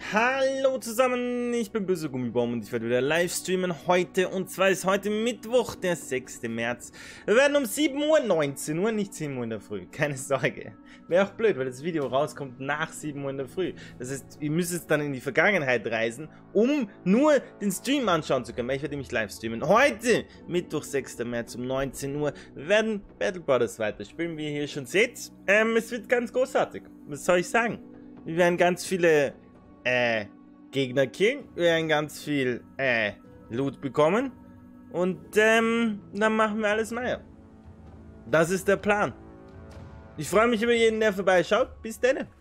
Hallo zusammen, ich bin Böse Gummibaum und ich werde wieder live streamen heute. Und zwar ist heute Mittwoch, der 6. März. Wir werden um 7 Uhr, 19 Uhr, nicht 10 Uhr in der Früh. Keine Sorge. Wäre auch blöd, weil das Video rauskommt nach 7 Uhr in der Früh. Das heißt, ihr müsst jetzt dann in die Vergangenheit reisen, um nur den Stream anschauen zu können. Weil ich werde nämlich live streamen. Heute, Mittwoch, 6. März um 19 Uhr, werden Battle Brothers weiterspielen, wie ihr hier schon seht. Es wird ganz großartig. Was soll ich sagen? Wir werden ganz viele Gegner killen, wir werden ganz viel Loot bekommen und dann machen wir alles mehr. Das ist der Plan. Ich freue mich über jeden, der vorbeischaut. Bis dann.